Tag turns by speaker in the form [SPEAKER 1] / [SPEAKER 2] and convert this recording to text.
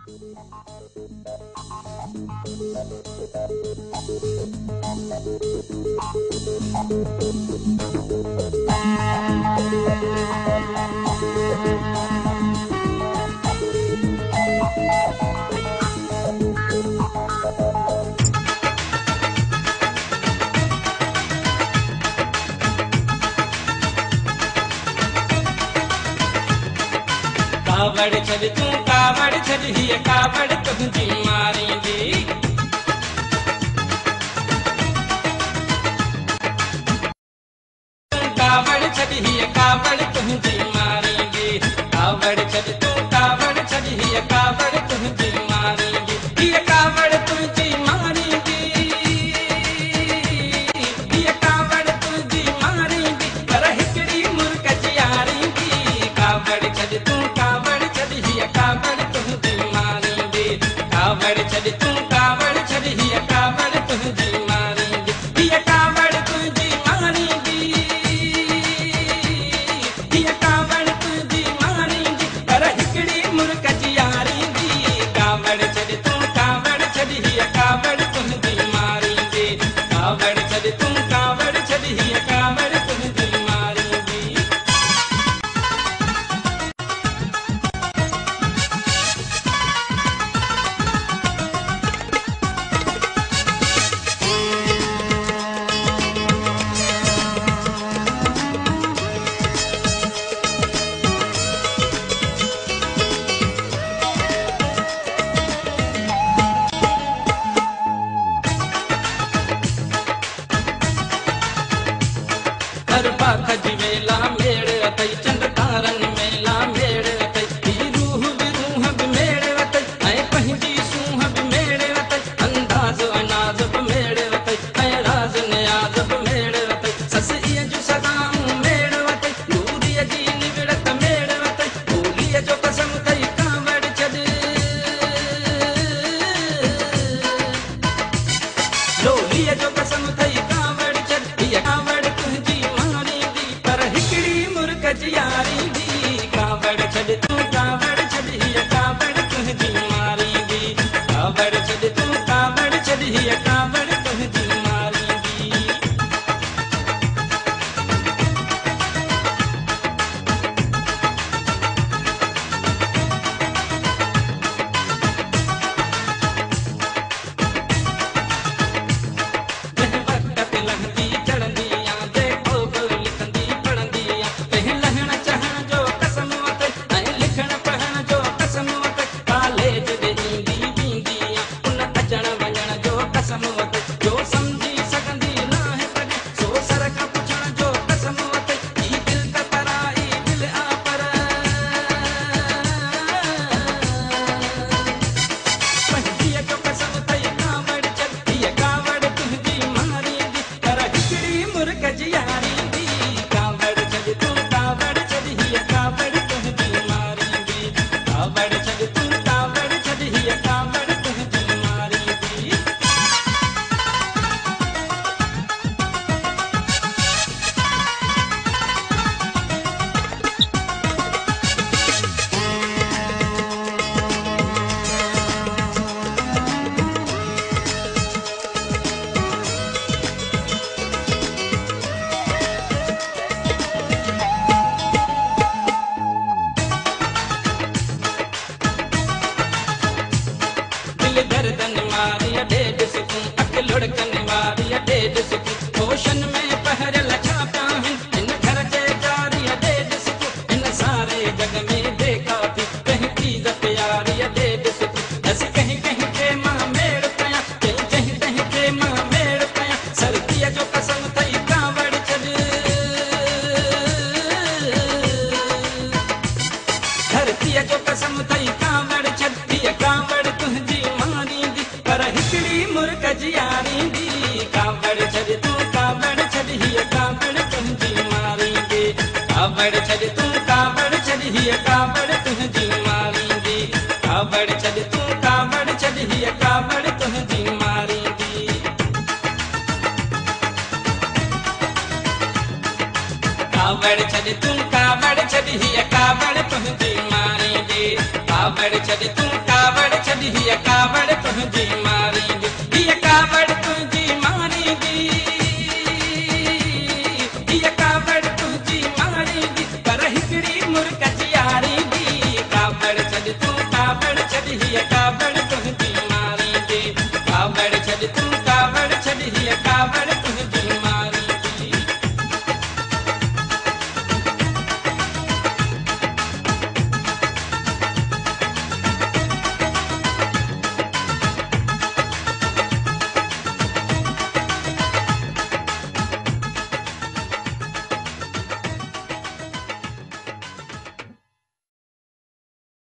[SPEAKER 1] कावड़ छड़ तू कावड़ छड़ हिय कावड़ तुझी मारींदी। कावड़ छड़ हिय कावड़ तुझी मारींदी। कावड़ छड़ तू कावड़ छड़ हिय कावड़ तुझी मारींदी। हिय कावड़ तुझी मारींदी। हिय कावड़ तुझी मारींदी पर हिकड़ी मुर्ग जियारींदी। कावड़ छड़ तू कावड़ छड़ हिय कावड़ तुझी मारींदी। कावड़ छड़ तू कावड़ छड़ हिय कावड़ तुझी मारींदी। हिय कावड़ तुझी मारींदी। हिय कावड़ तुझी मारींदी पर हिकड़ी मुर्ग जियारींदी। कावड़ छड़ तू कावड़ छड़ हिय कावड़ तुझी मारींदी। कावड़ छड़ तू कावड़ छड़ हिय कावड़ तुझी मारींदी। गरबा खजवेला मेड़ अतई चंद तारन मेला मेड़ अतई ही रूह भी रूह भी मेड़ अतई ऐ पंहिंजी सूह भी मेड़ अतई अंदाज अनाज भी मेड़ अतई ऐ राज नियाज भी मेड़ अतई ससईअ जो सगाऊं मेड़ अतई दूरीअ जी निविड़त मेड़ अतई बोलीअ जो कसम थई कावड़ छड़ लोलीअ जो कसम थई कावड़ छड़ हिय कावड़ तुझी मारींदी पर हिकड़ी मुर्ग जियारींदी। कावड़ छड़ तू कावड़ छड़ हिय कावड़ तुझी मारींदी। कावड़ छड़ तू कावड़ छड़ हिय कावड़ तुझी मारींदी। जह वक्त लहंदी चढ़ंदी आ देखो गो लिखंदी पढ़ंदी आ तह लहण चहण जो कसम अतई ऐं लिखण पढ़ण जो कसम अतई कॉलेज ॾे ईंदी वेंदी आ उन अचण वञण जो कसम अतई जो सम्झी सघंदी नाहे कॾहिं सो सर खां पुछण जो कसम अतई ही दिल त पराई दिल आ पर पंहिंजीअ जो कसम थई कावड़ छड़ हिय कावड़ तुझी मारींदी पर हिकड़ी मुर्ग जियारींदी। कावड़ छड़ तू कावड़ छड़ हिय कावड़ तुझी मारींदी। कावड़ छड़ तू कावड़ छड़ हिय कावड़ तुझी मारींदी। दिल गर्दन मारिया डेढ़ सुकूं अख लुढ़कन वारिया डेढ़ सुकूं होशन में पहरल छापिया आहिनि इन घर जे जारिया डेढ़ सुकूं इन सारे जग में देखा थी कंहिं चीज प्यारिया डेढ़ सुकूं दस कहीं कहीं के मां मेड़ कयां कहीं जहीं तहीं के मां मेड़ कयां सर्दीअ जो कसम थई कावड़ छड़ धरतीअ जो कसम थई कावड़ छड़ हिय कावड़ तुझी मारींदी पर हिकड़ी मुर्ग जियारींदी। कावड़ छड़ तू कावड़ छड़ हिय कावड़ तुझी मारींदी। कावड़ छड़ तू कावड़ छड़ हिय कावड़ तुझी मारींदी। कावड़ छड़ तू कावड़ छड़ हिय कावड़ तुझी मारींदी। कावड़ छड़ तू कावड़ छड़ हिय कावड़ तुझी मारींदी। कावड़ छड़ छॾ तूं कावड़ छॾ हीअ कावड़ तुंहिंजी